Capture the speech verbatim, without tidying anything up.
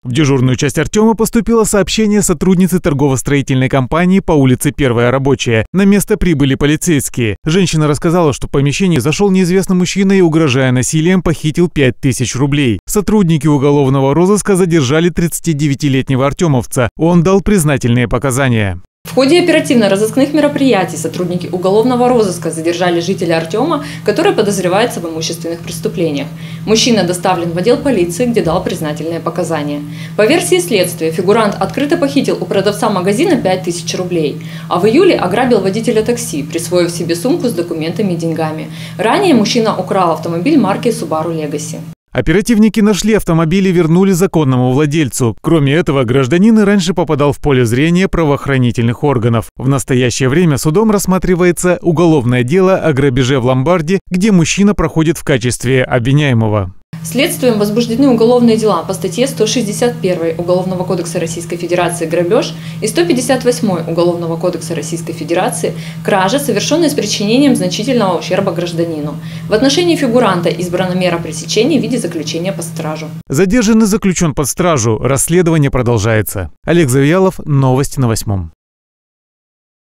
В дежурную часть Артема поступило сообщение сотрудницы торгово-строительной компании по улице Первая Рабочая. На место прибыли полицейские. Женщина рассказала, что в помещение зашел неизвестный мужчина и, угрожая насилием, похитил пять тысяч рублей. Сотрудники уголовного розыска задержали тридцатидевятилетнего артемовца. Он дал признательные показания. В ходе оперативно-розыскных мероприятий сотрудники уголовного розыска задержали жителя Артема, который подозревается в имущественных преступлениях. Мужчина доставлен в отдел полиции, где дал признательные показания. По версии следствия, фигурант открыто похитил у продавца магазина пять тысяч рублей, а в июле ограбил водителя такси, присвоив себе сумку с документами и деньгами. Ранее мужчина украл автомобиль марки Subaru Legacy. Оперативники нашли автомобиль и вернули законному владельцу. Кроме этого, гражданин и раньше попадал в поле зрения правоохранительных органов. В настоящее время судом рассматривается уголовное дело о грабеже в ломбарде, где мужчина проходит в качестве обвиняемого. Следствием возбуждены уголовные дела по статье сто шестьдесят первой Уголовного кодекса Российской Федерации «Грабеж» и сто пятьдесят восьмой Уголовного кодекса Российской Федерации «Кража, совершенная с причинением значительного ущерба гражданину». В отношении фигуранта избрана мера пресечения в виде заключения под стражу. Задержанный заключен под стражу. Расследование продолжается. Олег Завьялов. Новости на восьмом.